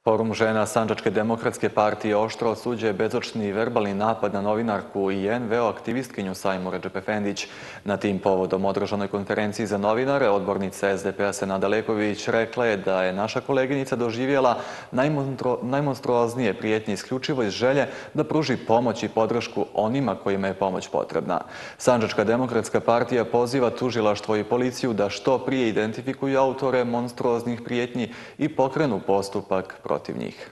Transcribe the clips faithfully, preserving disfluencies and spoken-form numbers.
Forum žena Sandžačke demokratske partije oštro osuđuje bezočni verbalni napad na novinarku i en ve o aktivistkinju Sajmu Redžep Efendić. Na tim povodom održanoj konferenciji za novinare odbornica es de pe a Senada Leković rekla je da je naša koleginica doživjela najmonstruoznije prijetnje isključivo iz želje da pruži pomoć i podršku onima kojima je pomoć potrebna. Sandžačka demokratska partija poziva tužilaštvo i policiju da što prije identifikuju autore monstruoznih prijetnji i pokrenu postupak protiv njih.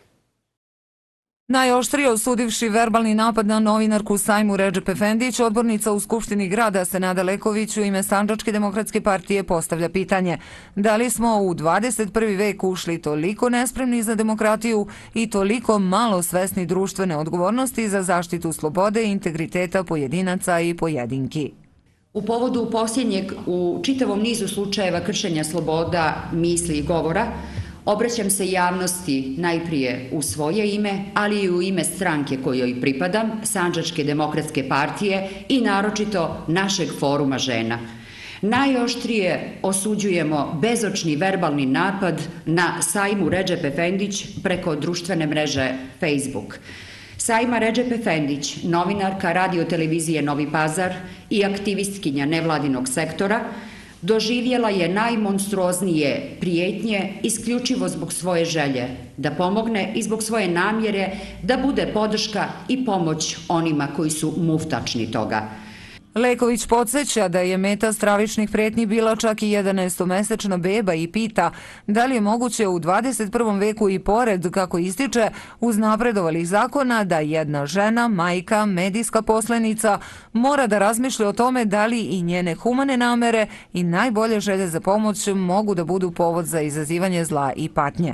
Najoštrije osudivši verbalni napad na novinarku Sajmu Redžep Efendić, odbornica u Skupštini grada Senada Leković u ime Sandžačke demokratske partije postavlja pitanje da li smo u dvadeset prvi vek ušli toliko nespremni za demokratiju i toliko malo svesni društvene odgovornosti za zaštitu slobode i integriteta pojedinaca i pojedinki. U povodu posljednjeg u čitavom nizu slučajeva kršenja sloboda, misli i govora, obraćam se javnosti najprije u svoje ime, ali i u ime stranke kojoj pripadam, Sandžačke demokratske partije i naročito našeg foruma žena. Najoštrije osuđujemo bezočni verbalni napad na Sajmu Redžep Efendić preko društvene mreže Facebook. Sajma Redžep Efendić, novinarka radio-televizije Novi Pazar i aktivistkinja nevladinog sektora, doživjela je najmonstruoznije prijetnje isključivo zbog svoje želje da pomogne i zbog svoje namjere da bude podrška i pomoć onima koji su muftačni toga. Leković podsjeća da je meta stravičnih prijetnji bila čak i jedanaestomesečna beba i pita da li je moguće u dvadeset prvom veku i pored, kako ističe, uz napredovalih zakona da jedna žena, majka, medijska poslenica mora da razmišlja o tome da li i njene humane namere i najbolje želje za pomoć mogu da budu povod za izazivanje zla i patnje.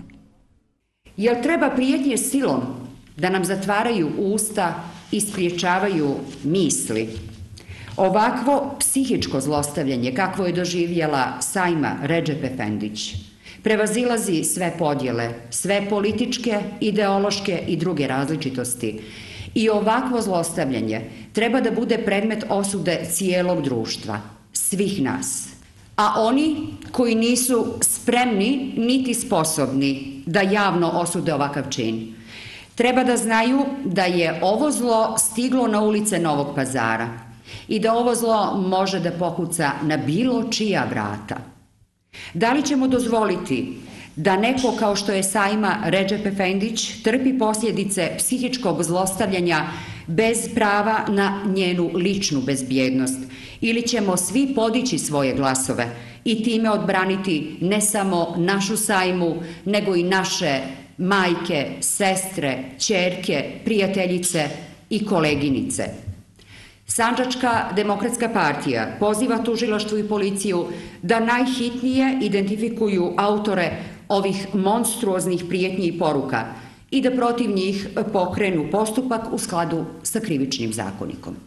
Jel treba prijetnje silom da nam zatvaraju usta i spriječavaju misli? Ovakvo psihičko zlostavljanje, kakvo je doživjela Sajma Redžep Efendić, prevazilazi sve podjele, sve političke, ideološke i druge različitosti. I ovakvo zlostavljanje treba da bude predmet osude cijelog društva, svih nas. A oni koji nisu spremni niti sposobni da javno osude ovakav čin, treba da znaju da je ovo zlo stiglo na ulice Novog Pazara i da ovo zlo može da pokuca na bilo čija vrata. Da li ćemo dozvoliti da neko kao što je Sajma Redžep Efendić trpi posljedice psihičkog zlostavljanja bez prava na njenu ličnu bezbjednost, ili ćemo svi podići svoje glasove i time odbraniti ne samo našu Sajmu, nego i naše majke, sestre, ćerke, prijateljice i koleginice. Sandžačka demokratska partija poziva tužilaštvo i policiju da najhitnije identifikuju autore ovih monstruoznih prijetnji i poruka i da protiv njih pokrenu postupak u skladu sa krivičnim zakonikom.